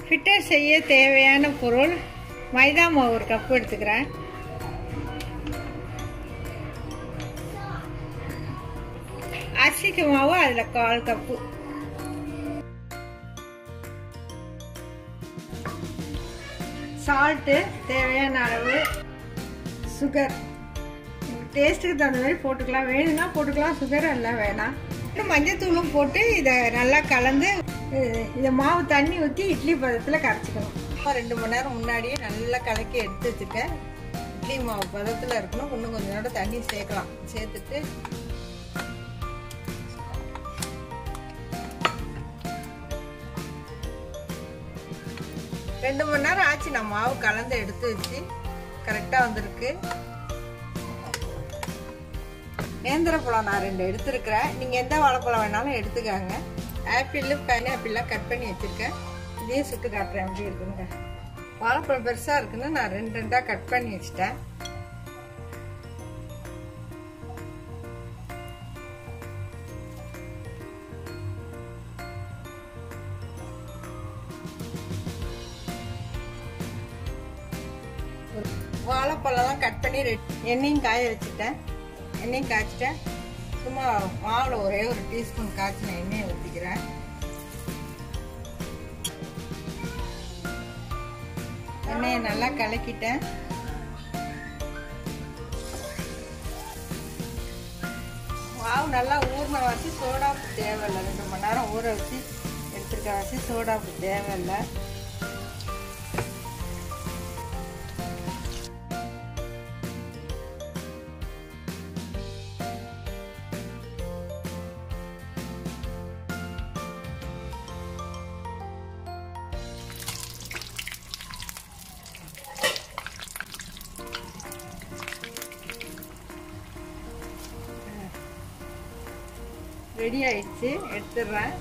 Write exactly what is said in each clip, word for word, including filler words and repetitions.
Fitter செய்ய தேவையான பொருள் மைதா மாவு ஒரு கப்பு எடுத்துக்கிறேன். அரிசிக்கு மாவு அதில் கால் கப்பு. சால்ட்டு தேவையான அளவு. சுகர் டேஸ்ட்டுக்கு தகுந்த மாதிரி போட்டுக்கலாம். வேணும்னா போட்டுக்கலாம், சுகர் எல்லாம் வேணாம். மஞ்சத்தூளும் போட்டு இதை நல்லா கலந்து இதை மாவு தண்ணி ஊற்றி இட்லி பதத்தில் கரைச்சிக்கணும். ரெண்டு மணி நேரம் முன்னாடியே நல்லா கலக்கி எடுத்து வச்சுருக்கேன். இட்லி மாவு பதத்தில் இருக்கணும். இன்னும் கொஞ்சம் நேரம் தண்ணி சேர்க்கலாம். சேர்த்துட்டு ரெண்டு மணி நேரம் ஆச்சு. நான் மாவு கலந்து எடுத்து வச்சு கரெக்டாக வந்திருக்கு. நேந்திர பழம் நான் ரெண்டு எடுத்துருக்கிறேன். நீங்கள் எந்த வாழைப்பழம் வேணாலும் எடுத்துக்காங்க. ஆப்பிள் பைனாப்பிள்லாம் கட் பண்ணி வச்சுருக்கேன். இதையே சுட்டு காட்டுறேன் எப்படி இருக்குங்க. வாழைப்பழம் பெருசாக இருக்குன்னு நான் ரெண்டு ரெண்டாக கட் பண்ணி வச்சுட்டேன். வாழைப்பழம்லாம் கட் பண்ணி எண்ணெயும் காய வச்சுட்டேன். எண்ணெயும் காய்ச்சிட்டேன். சும்மா மாவில் ஒரே ஒரு டீஸ்பூன் காய்ச்சின எண்ணெயை ஊற்றிக்கிறேன். எண்ணெயை நல்லா கலக்கிட்டேன். மாவு நல்லா ஊறின வாசி சோடாப்பு தேவையில்லை. ரெண்டு மணி நேரம் ஊற வச்சு எடுத்துருக்க வாசி சோடாப்பு தேவையில்லை. ரெடி ஆயிடுச்சு, எடுத்துடுறேன்.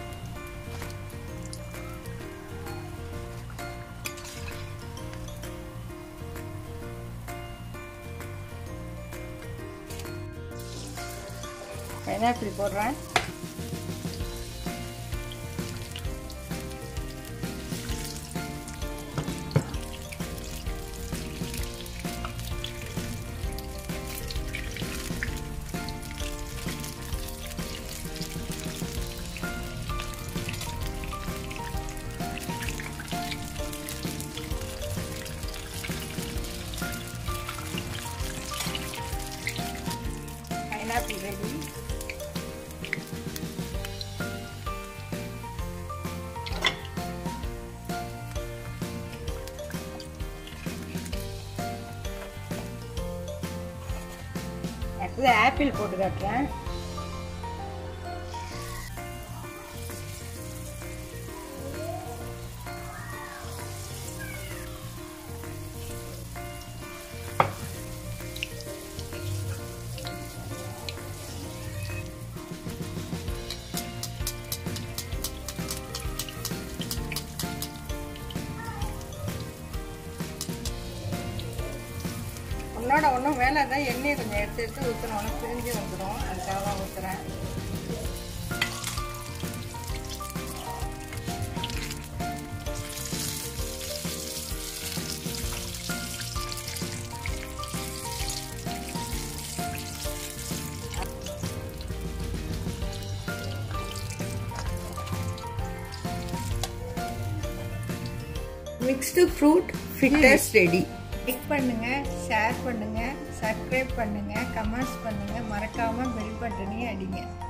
பைனாப்பிள் போடுறேன். Pineapple ready. அடுத்து ஆப்பிள் போட்டு காட்டுறேன். ஒன்னோட ஒன்றும் வேலை தான். எண்ணெயை கொஞ்சம் எடுத்து எடுத்து ஊற்றணும். பிரிஞ்சு வந்துடும். அதுக்காக தான் ஊற்றுறேன். Mixed fruit fritters ready. Like பண்ணுங்க, ஷேர் பண்ணுங்க, சப்ஸ்கிரைப் பண்ணுங்க, கமெண்ட்ஸ் பண்ணுங்க, மறக்காம பெல் பட்டனையும் அடிங்க.